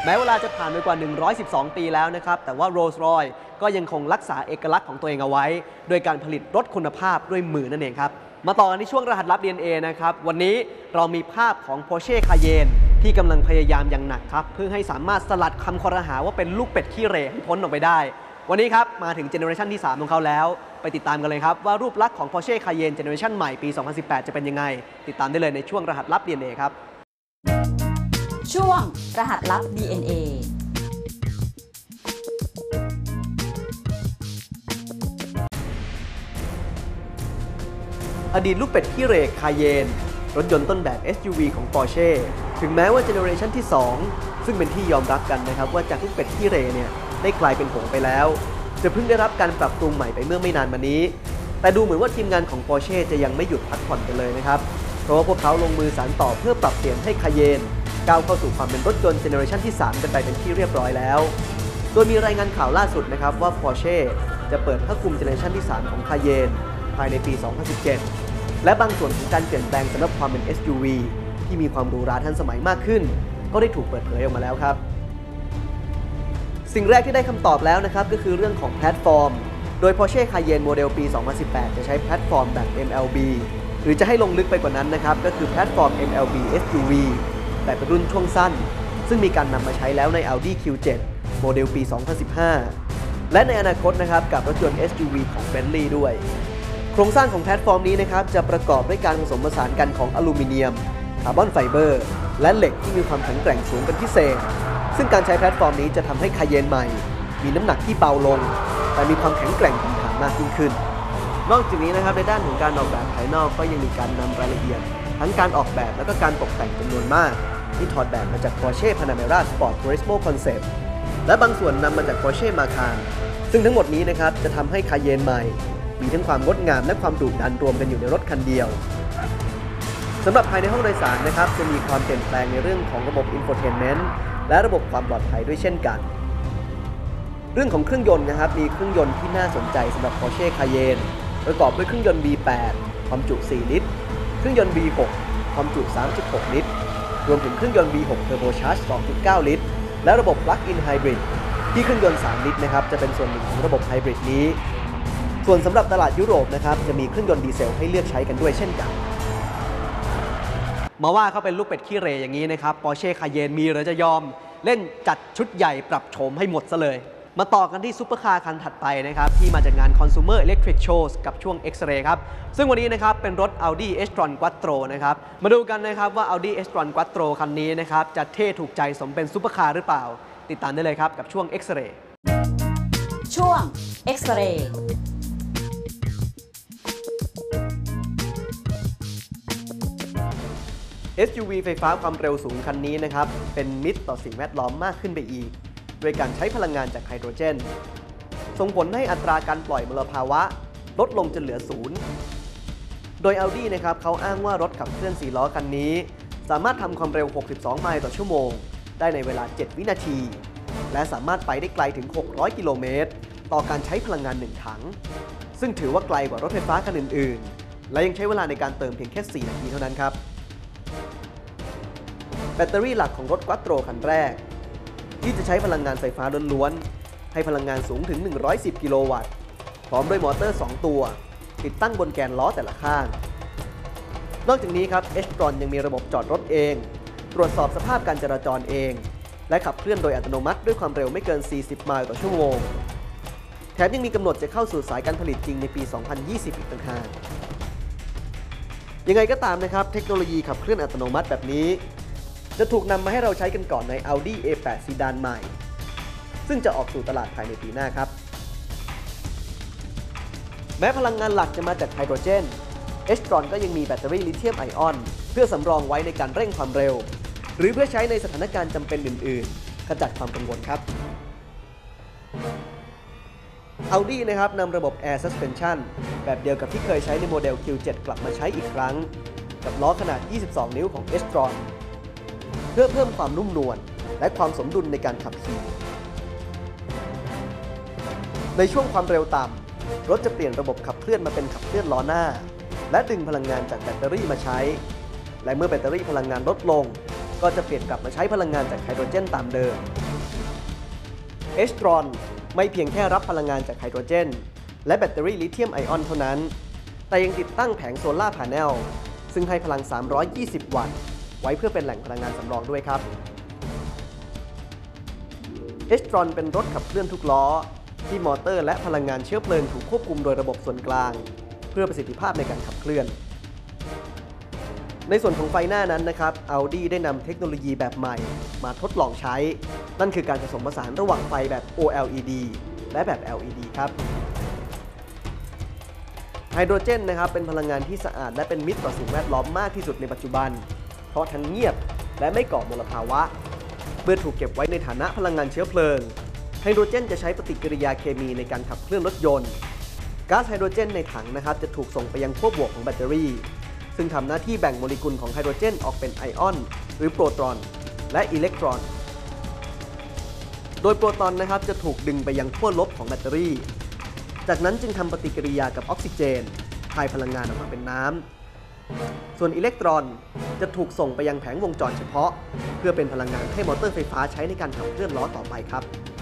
แม้เวลาจะผ่านไปกว่า112 ปีแล้วนะครับแต่ว่า Rolls-Royce ก็ยังคงรักษาเอกลักษณ์ของตัวเองเอาไว้โดยการผลิตรถคุณภาพด้วยมือนั่นเองครับมาต่อกันที่ช่วงรหัสลับ DNA นะครับวันนี้เรามีภาพของ Porsche Cayenne ที่กำลังพยายามอย่างหนักครับเพื่อให้สามารถสลัดคำคอรหาว่าเป็นลูกเป็ดขี้เหร่ให้พ้นออกไปได้วันนี้ครับมาถึงเจเนอเรชันที่3ของเขาแล้วไปติดตามกันเลยครับว่ารูปลักษณ์ของ Porsche Cayenne เจเนอเรชันใหม่ปี 2018 จะเป็นยังไงติดตามได้เลยในช่วงรหัสลับ DNA ครับช่วงรหัสลับ DNA อดีตลูกเป็ดขี้เหร่คาเยนรถยนต์ต้นแบบ SUV ของ Porsche ถึงแม้ว่าเจเนอเรชันที่2ซึ่งเป็นที่ยอมรับกันนะครับว่าจากลูกเป็ดขี้เหร่เนี่ยได้กลายเป็นหงส์ไปแล้วจะเพิ่งได้รับการปรับปรุงใหม่ไปเมื่อไม่นานมานี้แต่ดูเหมือนว่าทีมงานของ Porsche จะยังไม่หยุดพักผ่อนกันเลยนะครับเพราะว่าพวกเขาลงมือสานต่อเพื่อปรับเปลี่ยนให้คาเยนก้าวเข้าสู่ความเป็นรถยนต์เจเนอเรชันที่3กันไปเป็นที่เรียบร้อยแล้วโดยมีรายงานข่าวล่าสุดนะครับว่า Porsche จะเปิดผ้าคลุมเจเนอเรชันที่3ของคาเยนภายในปี 2017และบางส่วนของการเปลี่ยนแปลงสำหรับความเป็น SUV ที่มีความหรูหราทันสมัยมากขึ้นก็ได้ถูกเปิดเผยออกมาแล้วครับสิ่งแรกที่ได้คำตอบแล้วนะครับก็คือเรื่องของแพลตฟอร์มโดย Porsche Cayenne โมเดลปี 2018 จะใช้แพลตฟอร์มแบบ MLB หรือจะให้ลงลึกไปกว่านั้นนะครับก็คือแพลตฟอร์ม MLB SUV แต่เป็นรุ่นช่วงสั้นซึ่งมีการนำมาใช้แล้วใน Audi Q7 โมเดลปี 2015 และในอนาคตนะครับกับรถยนต์ SUV ของ Bentley ด้วยโครงสร้างของแพลตฟอร์มนี้นะครับจะประกอบด้วยการผสมผสานกันของอลูมิเนียมคาร์บอนไฟเบอร์และเหล็กที่มีความแข็งแกร่งสูงเป็นพิเศษซึ่งการใช้แพลตฟอร์มนี้จะทำให้คาเยนใหม่มีน้ำหนักที่เบาลงแต่มีความแข็งแกร่งทนทานมากยิ่งขึ้นนอกจากนี้นะครับในด้านของการออกแบบภายนอกก็ยังมีการนำรายละเอียดทั้งการออกแบบและก็การตกแต่งจำนวนมากที่ถอดแบบมาจาก Porsche Panamera Sport Turismo Concept และบางส่วนนำมาจาก Porsche Macan ซึ่งทั้งหมดนี้นะครับจะทำให้คาเยนใหม่มีทั้งความงดงามและความดุดันรวมกันอยู่ในรถคันเดียวสำหรับภายในห้องโดยสารนะครับจะมีความเปลี่ยนแปลงในเรื่องของระบบ Infotainment และระบบความปลอดภัยด้วยเช่นกันเรื่องของเครื่องยนต์นะครับมีเครื่องยนต์ที่น่าสนใจสำหรับ Porsche Cayenne ประกอบด้วยเครื่องยนต์ V8 ความจุ 4 ลิตรเครื่องยนต์ V6 ความจุ 3.6 ลิตรรวมถึงเครื่องยนต์ V6 Turbocharged 2.9 ลิตรและระบบ Plug-in Hybrid ที่เครื่องยนต์ 3 ลิตรนะครับจะเป็นส่วนหนึ่งของระบบไฮบริดนี้ส่วนสำหรับตลาดยุโรปนะครับจะมีเครื่องยนต์ดีเซลให้เลือกใช้กันด้วยเช่นกันมาว่าเขาเป็นลูกเป็ดขี้เหร่อย่างนี้นะครับ Porsche Cayenne มีหรือจะยอมเล่นจัดชุดใหญ่ปรับโฉมให้หมดซะเลยมาต่อกันที่ซุปเปอร์คาร์คันถัดไปนะครับที่มาจากงาน Consumer Electric Shows กับช่วง X-Ray ครับซึ่งวันนี้นะครับเป็นรถ Audi e-tron Quattro นะครับมาดูกันนะครับว่า Audi e-tron Quattro คันนี้นะครับจะเท่ถูกใจสมเป็นซุปเปอร์คาร์หรือเปล่าติดตามได้เลยครับกับช่วง X-Ray ช่วง X-Ray SUV ไฟฟ้าความเร็วสูงคันนี้นะครับเป็นมิตรต่อสิ่งแวดล้อมมากขึ้นไปอีกโดยการใช้พลังงานจากไฮโดรเจนส่งผลให้อัตราการปล่อยมลภาวะลดลงจนเหลือศูนย์โดย Audi นะครับเขาอ้างว่ารถขับเคลื่อน4ล้อคันนี้สามารถทำความเร็ว62ไมล์ต่อชั่วโมงได้ในเวลา7วินาทีและสามารถไปได้ไกลถึง600กิโลเมตรต่อการใช้พลังงาน1ถังซึ่งถือว่าไกลกว่ารถไฟฟ้าคันอื่นๆและยังใช้เวลาในการเติมเพียงแค่4นาทีเท่านั้นครับแบตเตอรี่หลักของรถ Quattro คันแรกที่จะใช้พลังงานไฟฟ้าล้วนๆให้พลังงานสูงถึง110กิโลวัตต์พร้อมด้วยมอเตอร์2ตัวติดตั้งบนแกนล้อแต่ละข้างนอกจากนี้ครับ e-tron ยังมีระบบจอดรถเองตรวจสอบสภาพการจราจรเองและขับเคลื่อนโดยอัตโนมัติด้วยความเร็วไม่เกิน40ไมล์ต่อชั่วโมงแถมยังมีกำหนดจะเข้าสู่สายการผลิตจริงในปี 2020 อีกต่างหากยังไงก็ตามนะครับเทคโนโลยีขับเคลื่อนอัตโนมัติแบบนี้จะถูกนำมาให้เราใช้กันก่อนใน Audi A8 ซีดานใหม่ซึ่งจะออกสู่ตลาดภายในปีหน้าครับแม้พลังงานหลักจะมาจากไฮโดรเจน e-tron ก็ยังมีแบตเตอรี่ลิเธียมไอออนเพื่อสำรองไว้ในการเร่งความเร็วหรือเพื่อใช้ในสถานการณ์จำเป็นอื่นๆขจัดความกังวลครับ Audi นะครับนำระบบ Air Suspension แบบเดียวกับที่เคยใช้ในโมเดล Q7 กลับมาใช้อีกครั้งกับล้อขนาด22นิ้วของ e-tronเพื่อเพิ่มความนุ่มนวลและความสมดุลในการขับขี่ในช่วงความเร็วต่ำรถจะเปลี่ยนระบบขับเคลื่อนมาเป็นขับเคลื่อนล้อหน้าและดึงพลังงานจากแบตเตอรี่มาใช้และเมื่อแบตเตอรี่พลังงานลดลงก็ก็จะเปลี่ยนกลับมาใช้พลังงานจากไฮโดรเจนตามเดิม H-Tron ไม่เพียงแค่รับพลังงานจากไฮโดรเจนและแบตเตอรี่ลิเธียมไอออนเท่านั้นแต่ยังติดตั้งแผงโซลาร์พาเนลซึ่งให้พลัง 320 วัตต์ไว้เพื่อเป็นแหล่งพลังงานสำรองด้วยครับ H-Tron เป็นรถขับเคลื่อนทุกล้อที่มอเตอร์และพลังงานเชื้อเพลิงถูกควบคุมโดยระบบส่วนกลางเพื่อประสิทธิภาพในการขับเคลื่อนในส่วนของไฟหน้านั้นนะครับ Audi ได้นำเทคโนโลยีแบบใหม่มาทดลองใช้ นั่นคือการผสมผสานระหว่างไฟแบบ OLED และแบบ LED ครับไฮโดรเจนนะครับเป็นพลังงานที่สะอาดและเป็นมิตรต่อสิ่งแวดล้อมมากที่สุดในปัจจุบันเพราะทั้งเงียบและไม่ก่อมลภาวะเมื่อถูกเก็บไว้ในฐานะพลังงานเชื้อเพลิงไฮโดรเจนจะใช้ปฏิกิริยาเคมีในการขับเคลื่อนรถยนต์ก๊าซไฮโดรเจนในถังนะครับจะถูกส่งไปยังขั้วบวกของแบตเตอรี่ซึ่งทำหน้าที่แบ่งโมเลกุลของไฮโดรเจนออกเป็นไอออนหรือโปรตอนและอิเล็กตรอนโดยโปรตอนนะครับจะถูกดึงไปยังขั้วลบของแบตเตอรี่จากนั้นจึงทำปฏิกิริยากับออกซิเจนคายพลังงานออกมาเป็นน้ำส่วนอิเล็กตรอนจะถูกส่งไปยังแผงวงจรเฉพาะเพื่อเป็นพลังงานให้มอเตอร์ไฟฟ้าใช้ในการขับเคลื่อนล้อต่อไปครับ